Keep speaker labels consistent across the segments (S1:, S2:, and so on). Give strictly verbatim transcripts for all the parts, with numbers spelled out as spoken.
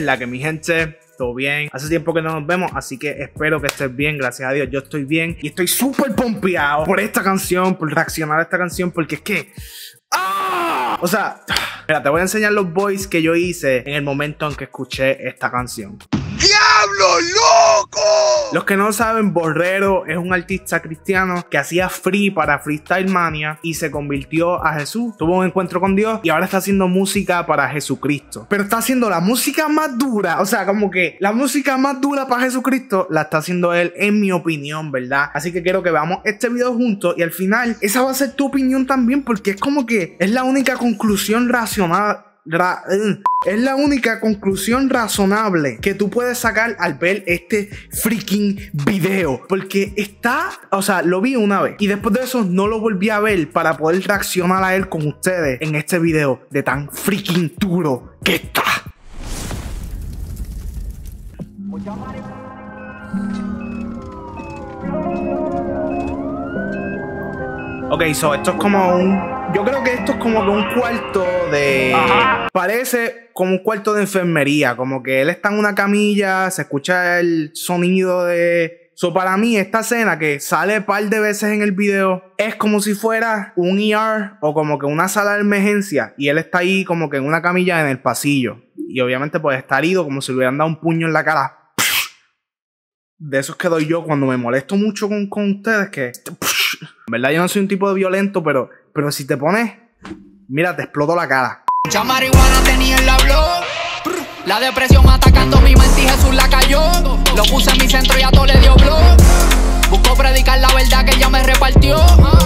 S1: la que mi gente, todo bien. Hace tiempo que no nos vemos, así que espero que estés bien. Gracias a Dios, yo estoy bien. Y estoy súper pompeado por esta canción, por reaccionar a esta canción, porque es que... ¡ah! O sea, mira, te voy a enseñar los voice que yo hice en el momento en que escuché esta canción.
S2: ¡Diablo, loco!
S1: Los que no saben, Borrero es un artista cristiano que hacía free para Freestyle Mania y se convirtió a Jesús. Tuvo un encuentro con Dios y ahora está haciendo música para Jesucristo. Pero está haciendo la música más dura, o sea, como que la música más dura para Jesucristo la está haciendo él, en mi opinión, ¿verdad? Así que quiero que veamos este video juntos y al final esa va a ser tu opinión también, porque es como que es la única conclusión racional. Ra es la única conclusión razonable que tú puedes sacar al ver este freaking video, porque está, o sea, lo vi una vez y después de eso no lo volví a ver para poder reaccionar a él con ustedes en este video de tan freaking duro que está. Ok, so esto es como un... Yo creo que esto es como que un cuarto de... Ajá. Parece como un cuarto de enfermería. Como que él está en una camilla, se escucha el sonido de... So, para mí, esta escena que sale un par de veces en el video es como si fuera un E R o como que una sala de emergencia. Y él está ahí como que en una camilla en el pasillo. Y obviamente puede estar herido como si le hubieran dado un puño en la cara. De esos que doy yo cuando me molesto mucho con, con ustedes, que... En verdad yo no soy un tipo de violento, pero, pero si te pones, mira, te exploto la cara.
S3: Mucha marihuana tenía en la blog, la depresión atacando mi mente y Jesús la cayó. Lo puse en mi centro y a todo le dio blog. Busco predicar la verdad que ella me repartió.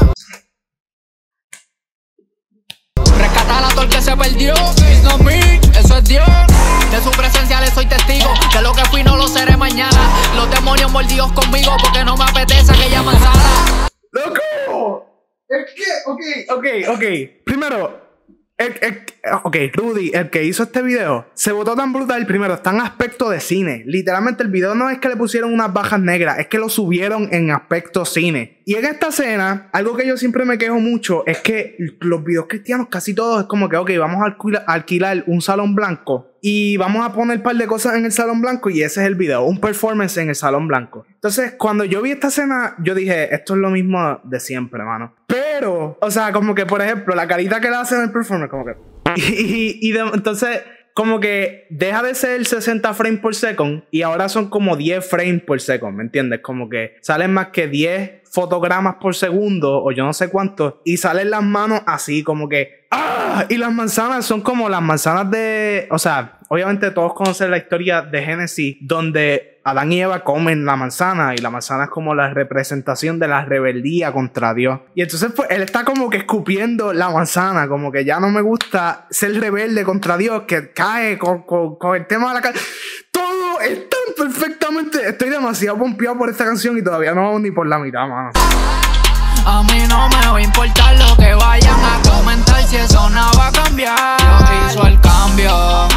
S3: Rescatar a todo el que se perdió. It's not me, eso es Dios. De su presencia le soy testigo. Que lo que fui no lo seré mañana. Los demonios mordidos conmigo porque no me apetece aquella manzana.
S1: ¡Loco! Es que, ok, ok, ok. Primero, el, el, ok, Rudy, el que hizo este video, se votó tan brutal. Primero, está en aspecto de cine. Literalmente el video no es que le pusieron unas bajas negras, es que lo subieron en aspecto cine. Y en esta escena, algo que yo siempre me quejo mucho es que los videos cristianos, casi todos, es como que, ok, vamos a alquilar, alquilar un salón blanco y vamos a poner un par de cosas en el salón blanco y ese es el video, un performance en el salón blanco. Entonces, cuando yo vi esta escena, yo dije, esto es lo mismo de siempre, mano. Pero, o sea, como que, por ejemplo, la carita que le hace en el performance, como que... Y, y, y de, entonces, como que deja de ser sesenta frames por second y ahora son como diez frames por second, ¿me entiendes? Como que salen más que diez fotogramas por segundo o yo no sé cuánto y salen las manos así como que ¡ah! Y las manzanas son como las manzanas de... O sea, obviamente todos conocen la historia de Génesis donde Adán y Eva comen la manzana y la manzana es como la representación de la rebeldía contra Dios. Y entonces pues él está como que escupiendo la manzana, como que ya no me gusta ser rebelde contra Dios, que cae con, con, con el tema de la... Todo está perfectamente... Estoy demasiado pompeado por esta canción y todavía no vamos ni por la mitad, mano.
S3: A mí no me va a importar lo que vayan a comentar si eso no va a cambiar. Dios hizo el cambio.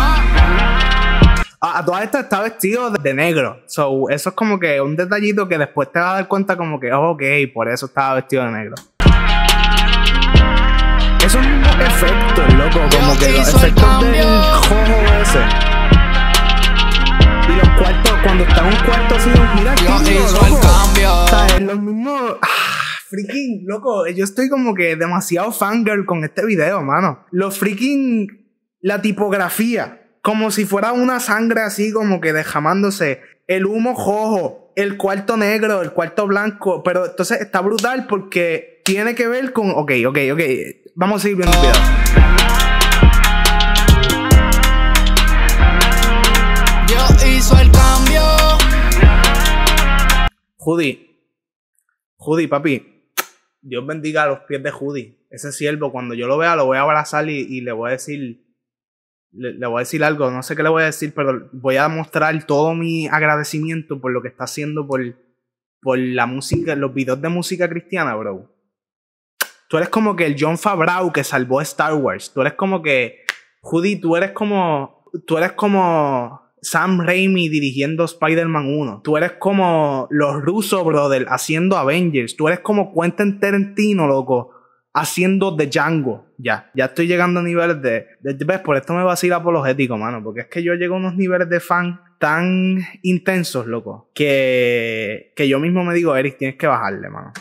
S1: A, a todas estas está vestido de, de negro. So, eso es como que un detallito que después te vas a dar cuenta como que, oh, ok, por eso estaba vestido de negro. Esos mismos efectos, loco, como que los efectos del jojo ese. Y los cuartos, cuando está en un cuarto así, mira aquí,
S3: Dios hizo
S1: loco.
S3: el cambio.
S1: O sea, es lo mismo... Ah, freaking, loco, yo estoy como que demasiado fangirl con este video, mano. Los freaking... La tipografía. Como si fuera una sangre así como que derramándose. El humo rojo, el cuarto negro, el cuarto blanco. Pero entonces está brutal porque tiene que ver con... Ok, ok, ok. Vamos a seguir viendo el video.
S3: Dios hizo el cambio.
S1: Judy. Judy, papi. Dios bendiga a los pies de Judy. Ese siervo, cuando yo lo vea, lo voy a abrazar y, y le voy a decir... Le, le voy a decir algo, no sé qué le voy a decir, pero voy a mostrar todo mi agradecimiento por lo que está haciendo por, por la música, los videos de música cristiana, bro. Tú eres como que el Jon Favreau que salvó Star Wars. Tú eres como que, Judy, tú eres como, tú eres como Sam Raimi dirigiendo Spider-Man uno. Tú eres como los Russo Brothers haciendo Avengers. Tú eres como Quentin Tarantino, loco, haciendo de Django. Ya, ya estoy llegando a niveles de, de, de... ¿Ves? Por esto me vacila apologético, mano. Porque es que yo llego a unos niveles de fan tan intensos, loco. Que, que yo mismo me digo, Eric, tienes que bajarle, mano.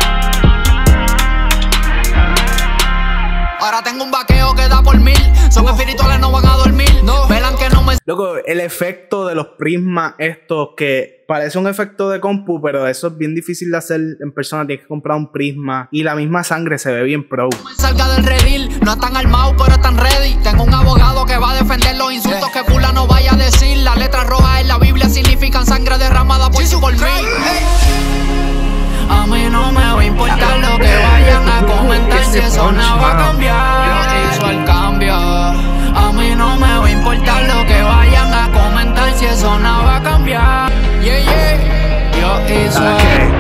S3: Ahora tengo un vaqueo que da por mil. Son oh. espirituales, no van a dormir. No. Velan que no me...
S1: Loco, el efecto de los prismas estos que parece un efecto de compu, pero eso es bien difícil de hacer en persona. Tienes que comprar un prisma y la misma sangre se ve bien pro.
S3: Salga del redil, no están armados pero están ready. Tengo un abogado que va a defender los insultos que Pula no vaya a decir. Las letras rojas en la Biblia significan sangre derramada por su por mí. A mí no me va a importar lo que vayan a comentar, si eso no va a cambiar. Yo hizo el cambio. A mí no me va a importar lo que vayan a comentar, si eso no va a cambiar. Yeah, yeah. Yo hizo el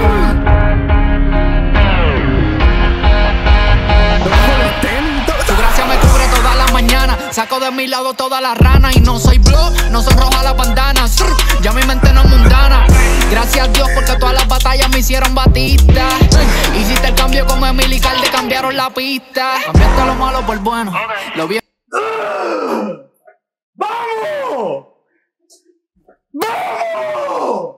S3: Tu gracia me cubre toda la mañana. Saco de mi lado todas las ranas. Y no soy blog, no son rojas las bandanas. Ya mi mente no es mundana. Gracias a Dios porque todas las batallas me hicieron batista. Hiciste el cambio como Emily Calde, cambiaron la pista. Cambiaste lo malo por bueno. Lo bien.
S1: ¡Vamos! ¡Vamos!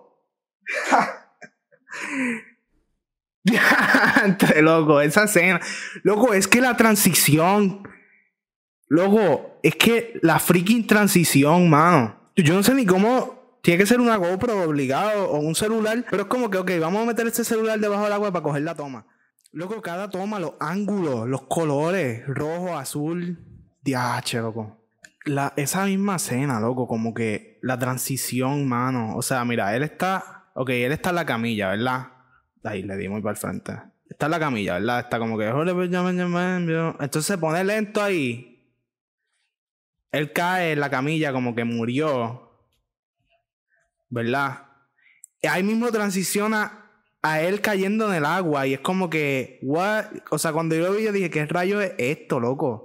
S1: Diantre, loco, esa escena. Loco, es que la transición. Loco, es que la freaking transición, mano. Yo no sé ni cómo. Tiene que ser una GoPro obligado o un celular. Pero es como que, ok, vamos a meter este celular debajo del agua para coger la toma. Loco, cada toma, los ángulos, los colores, rojo, azul. Diache, loco. La, esa misma escena, loco, como que la transición, mano. O sea, mira, él está... Ok, él está en la camilla, ¿verdad? Ahí, le di muy para el frente. Está en la camilla, ¿verdad? Está como que... Entonces se pone lento ahí. Él cae en la camilla como que murió. ¿Verdad? Ahí mismo transiciona a él cayendo en el agua. Y es como que... What? O sea, cuando yo lo vi, yo dije, ¿qué rayo es esto, loco?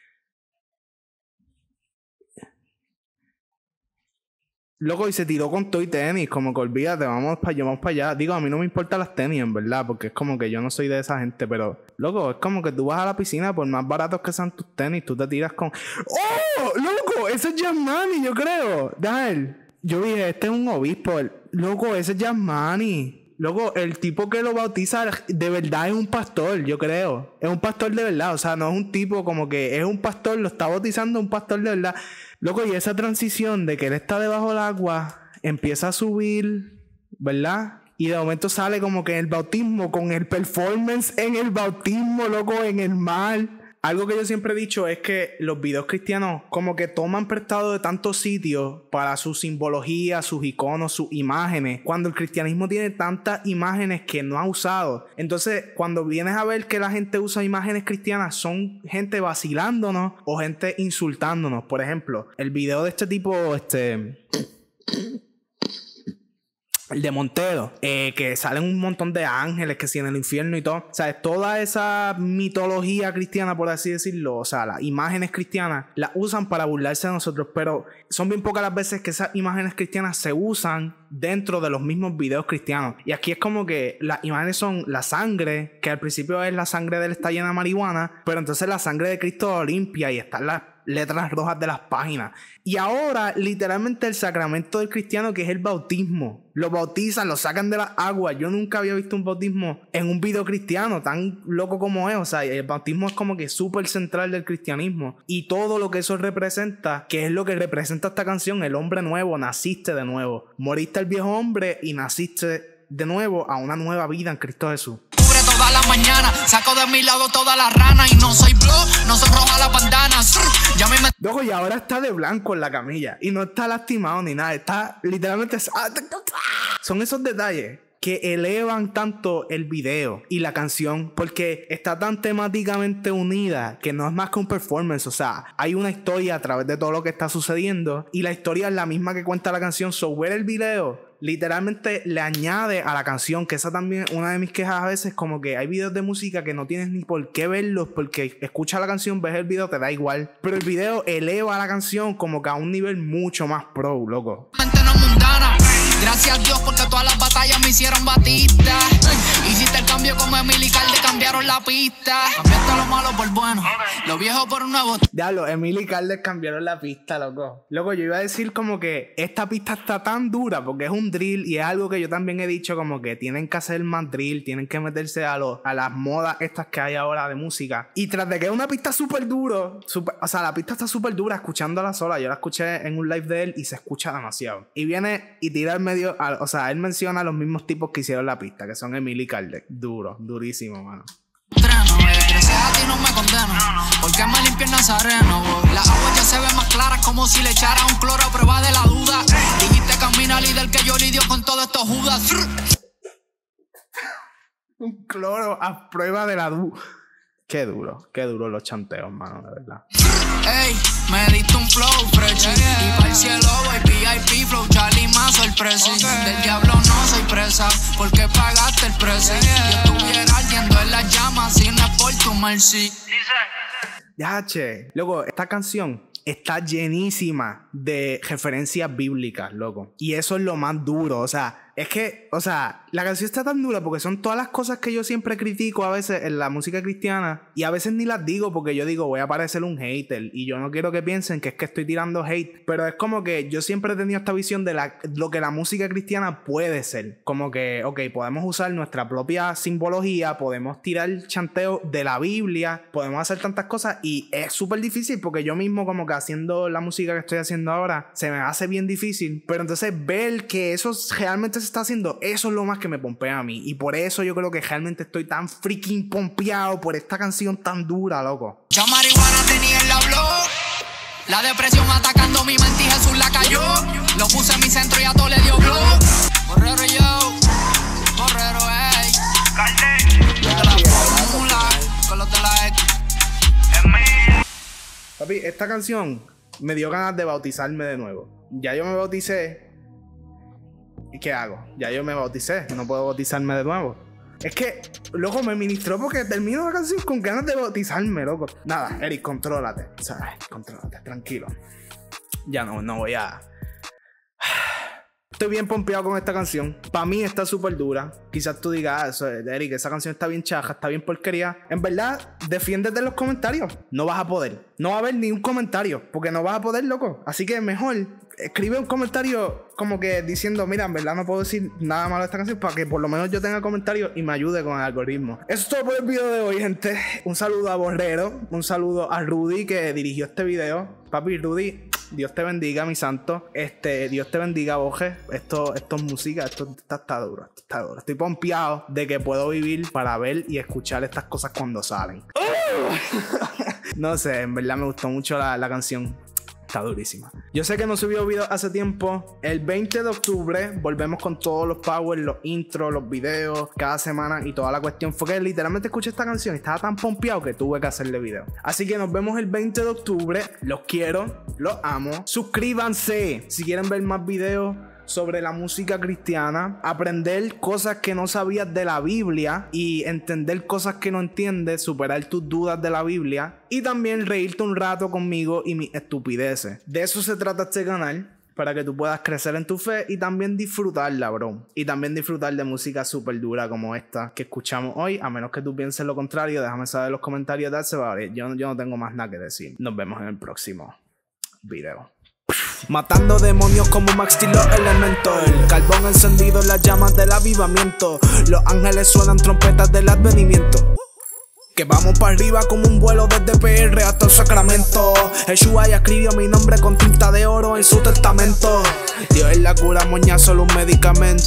S1: Loco, y se tiró con todo y tenis. Como que olvídate, vamos para allá, vamos para allá. Digo, a mí no me importan las tenis, en verdad. Porque es como que yo no soy de esa gente. Pero, loco, es como que tú vas a la piscina. Por más baratos que sean tus tenis, tú te tiras con... ¡Oh! ¡Loco! Ese es Jasmani, yo creo. Dale. Yo dije, este es un obispo. Loco, ese es Jasmani. Loco, el tipo que lo bautiza de verdad es un pastor, yo creo. Es un pastor de verdad. O sea, no es un tipo como que es un pastor, lo está bautizando un pastor de verdad. Loco, y esa transición de que él está debajo del agua, empieza a subir, ¿verdad? Y de momento sale como que en el bautismo, con el performance en el bautismo, loco, en el mar. Algo que yo siempre he dicho es que los videos cristianos como que toman prestado de tantos sitios para su simbología, sus iconos, sus imágenes, cuando el cristianismo tiene tantas imágenes que no ha usado. Entonces, cuando vienes a ver que la gente usa imágenes cristianas, son gente vacilándonos o gente insultándonos. Por ejemplo, el video de este tipo, este... el de Montero, eh, que salen un montón de ángeles que si en el infierno y todo. O sea, toda esa mitología cristiana, por así decirlo, o sea, las imágenes cristianas las usan para burlarse de nosotros, pero son bien pocas las veces que esas imágenes cristianas se usan dentro de los mismos videos cristianos. Y aquí es como que las imágenes son la sangre, que al principio es la sangre de él está llena de marihuana, pero entonces la sangre de Cristo lo limpia y están las letras rojas de las páginas. Y ahora, literalmente, el sacramento del cristiano, que es el bautismo. Lo bautizan, lo sacan de las aguas. Yo nunca había visto un bautismo en un video cristiano tan loco como es. O sea, el bautismo es como que súper central del cristianismo. Y todo lo que eso representa, que es lo que representa esta canción, el hombre nuevo, naciste de nuevo. Moriste al viejo hombre y naciste de nuevo a una nueva vida en Cristo Jesús.
S3: Toda la mañana, saco de mi lado todas las ranas. Y no soy blog, no son rojas las bandanas. Ya me met...
S1: Loco, y ahora está de blanco en la camilla. Y no está lastimado ni nada. Está literalmente... Son esos detalles que elevan tanto el video y la canción, porque está tan temáticamente unida que no es más que un performance. O sea, hay una historia a través de todo lo que está sucediendo y la historia es la misma que cuenta la canción. So, ver el video literalmente le añade a la canción, que esa también es una de mis quejas a veces, como que hay videos de música que no tienes ni por qué verlos, porque escuchas la canción, ves el video, te da igual, pero el video eleva a la canción como que a un nivel mucho más pro, loco.
S3: Gracias a Dios porque todas las batallas me hicieron batista. Hiciste el cambio como Emily Calde, cambiaron la pista. Cambiaste lo malo por bueno, lo viejo por un nuevo.
S1: Diablo, Emily y Caldes cambiaron la pista, loco. Loco, yo iba a decir como que esta pista está tan dura porque es un drill y es algo que yo también he dicho como que tienen que hacer más drill, tienen que meterse a, lo, a las modas estas que hay ahora de música. Y tras de que es una pista súper duro, super, o sea, la pista está súper dura escuchándola sola. Yo la escuché en un live de él y se escucha demasiado. Y viene y tira al medio, a, o sea, él menciona a los mismos tipos que hicieron la pista, que son Emily y Caldes. Duro, durísimo, mano.
S3: Gracias a ti no me condeno, porque me limpio el nazareno. Las aguas ya se ven más claras como si le echara un cloro a prueba de la duda. Dijiste camina líder que yo lidio con todos estos judas.
S1: Un cloro a prueba de la duda. Qué duro, qué duro los chanteos, mano, de verdad.
S3: Ey, me diste un flow fresh, yeah, yeah. Y para el cielo voy V I P flow, Charlie Mazo el precio. Okay. Del diablo no soy presa, porque pagaste el precio. Yeah, yeah. Yo estuviera ardiendo en las llamas si no es por tu mercy.
S1: Ya, che. Loco, esta canción está llenísima de referencias bíblicas, loco. Y eso es lo más duro, o sea... Es que, o sea, la canción está tan dura porque son todas las cosas que yo siempre critico a veces en la música cristiana y a veces ni las digo porque yo digo voy a parecer un hater y yo no quiero que piensen que es que estoy tirando hate, pero es como que yo siempre he tenido esta visión de la, lo que la música cristiana puede ser, como que, ok, podemos usar nuestra propia simbología, podemos tirar chanteo de la Biblia, podemos hacer tantas cosas y es súper difícil porque yo mismo como que haciendo la música que estoy haciendo ahora se me hace bien difícil, pero entonces ver que eso realmente se está haciendo, eso es lo más que me pompea a mí y por eso yo creo que realmente estoy tan freaking pompeado por esta canción tan dura, loco.
S3: Ya marihuana tenía en la blog, la depresión atacando mi mente y Jesús la cayó. Lo puse en mi centro y a todo le dio blog. Borrero yo, borrero ey, Calde, de la fórmula, con los de la X, es mío.
S1: Papi, esta canción me dio ganas de bautizarme de nuevo. Ya yo me bauticé. ¿Y qué hago? Ya yo me bauticé, no puedo bautizarme de nuevo. Es que, loco, me ministró porque termino la canción con ganas de bautizarme, loco. Nada, Eric, contrólate. ¿Sabes? Contrólate, tranquilo. Ya no, no voy a... Estoy bien pompeado con esta canción. Para mí está súper dura. Quizás tú digas, ah, eso, Eric, esa canción está bien chaja, está bien porquería. En verdad, defiéndete en los comentarios. No vas a poder. No va a haber ni un comentario, porque no vas a poder, loco. Así que mejor escribe un comentario como que diciendo, mira, en verdad no puedo decir nada malo de esta canción para que por lo menos yo tenga comentarios y me ayude con el algoritmo. Eso es todo por el video de hoy, gente. Un saludo a Borrero, un saludo a Rudy que dirigió este video. Papi, Rudy, Dios te bendiga, mi santo. Este, Dios te bendiga, Boje. Esto, esto es música, esto está, está duro, esto está duro. Estoy pompeado de que puedo vivir para ver y escuchar estas cosas cuando salen. No sé, en verdad me gustó mucho la, la canción. Está durísima. Yo sé que no subió video hace tiempo. El veinte de octubre volvemos con todos los powers, los intros, los videos, cada semana y toda la cuestión. Fue que literalmente escuché esta canción y estaba tan pompeado que tuve que hacerle video. Así que nos vemos el veinte de octubre. Los quiero, los amo. Suscríbanse si quieren ver más videos sobre la música cristiana, aprender cosas que no sabías de la Biblia y entender cosas que no entiendes, superar tus dudas de la Biblia y también reírte un rato conmigo y mis estupideces. De eso se trata este canal, para que tú puedas crecer en tu fe y también disfrutarla, bro. Y también disfrutar de música súper dura como esta que escuchamos hoy. A menos que tú pienses lo contrario, déjame saber en los comentarios. Yo, yo no tengo más nada que decir. Nos vemos en el próximo video. Matando demonios como Max Steel los elementos. El carbón encendido, las llamas del avivamiento. Los ángeles suenan trompetas del advenimiento. Que vamos para arriba como un vuelo desde P R hasta el Sacramento. Yeshua ya escribió mi nombre con tinta de oro en su testamento. Dios es la cura, moña, solo un medicamento.